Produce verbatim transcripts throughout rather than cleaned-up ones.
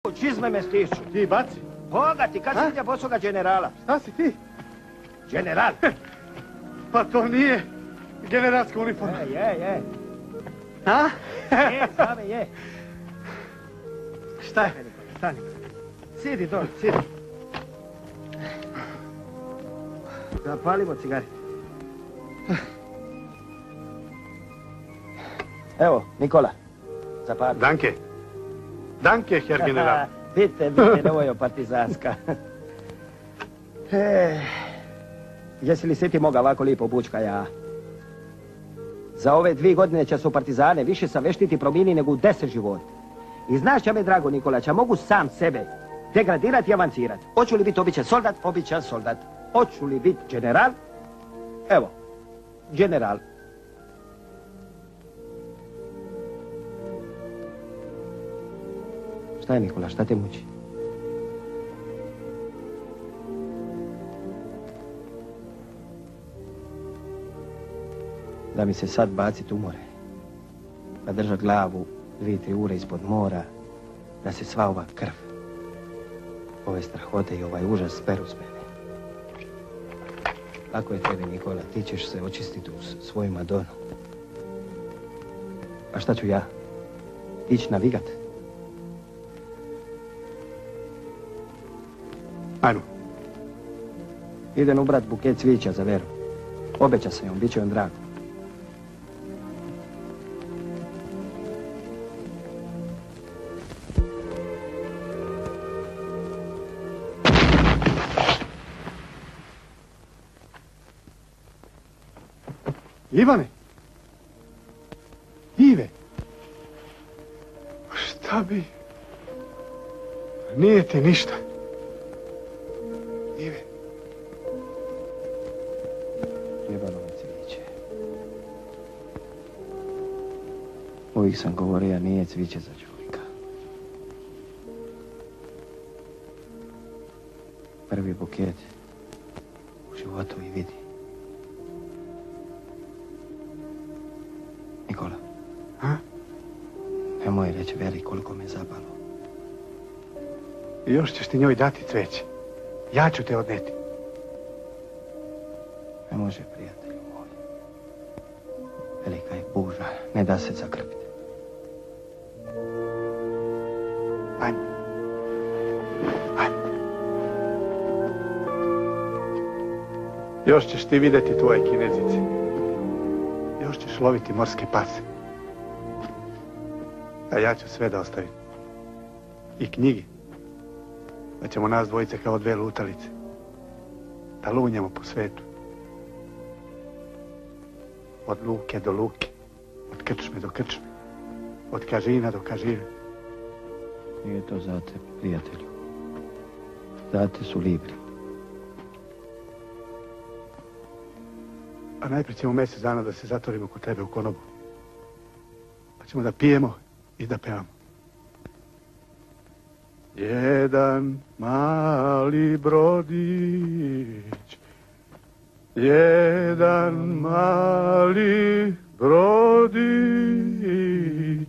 Čizme me stišću. Ti baci. Boga ti, kad si vidio bosoga generala? Šta si ti? General. Pa to nije generalska uniforma. Je, je, je. A? Je, zame je. Šta je? Stani. Sidi dole, sidi. Zapalimo cigare. Evo, Nikola. Zapali. Danke. Danke, herr general. Vidite, vidite, ovo je partizanska. E, jesi li se ti moga ovako lipo bučka ja? Za ove dvije godine će su partizane više saveštiti promini nego u deset života. I znaš će me, drago Nikola, će mogu sam sebe degradirati i avancirati. Hoću li biti običan soldat? Običan soldat. Hoću li biti general? Evo, general. Šta je, Nikola, šta te muči? Da mi se sad bacit u more, pa držat glavu dvije, tri ure ispod mora, da se sva ova krv, ove strahote i ovaj užas speru s mene. Lako je tebi, Nikola, ti ćeš se očistiti u svoju Madonu. A šta ću ja? Ići navigat? Ajmo. Idem ubrat buket cvijeća za Veru. Obeća sam joj, bit će joj drago. Ivane! Ive! Šta bi? Nije ti ništa. Ive. Jebalo me cvijeće. Uvijek sam govorio, nije cvijeće za čovjeka. Prvi buket u životu i vidi. Nikola. A? Nemoj reći Veri koliko me zapalo. I još ćeš ti njoj dati cveće. Ja ću te odneti. Ne može, prijatelju moj. Velika je buža, ne da se zakrpiti. Ajmo. Ajmo. Još ćeš ti vidjeti tvoje kinezice. Još ćeš loviti morske pase. A ja ću sve da ostavim. I knjigi. Da ćemo nas dvojice kao dve lutalice. Da lunjamo po svetu. Od luke do luke. Od krčme do krčme. Od kažina do kažina. Nije to za te, prijatelju. Za te su libri. A najprije ćemo mjesec dana da se zatvorimo kod tebe u konobu. Pa ćemo da pijemo i da pevamo. Jedan mali brodić, jedan mali brodić,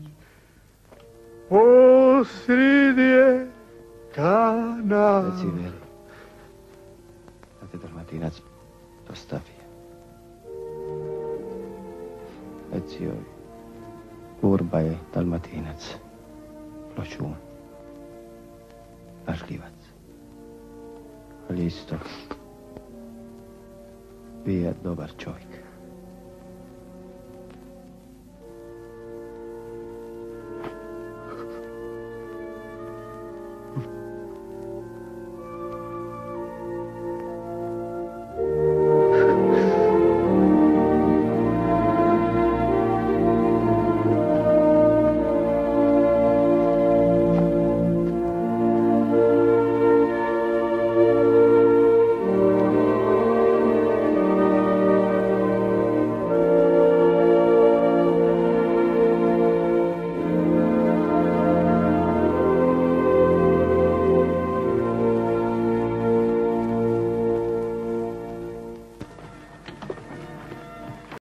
posrid je kanal. Reci Veri, da te Dalmatinac dostavi. Reci joj, Urba je Dalmatinac, Pločun. Pažljivac. Ali isto, bio je dobar čovjek.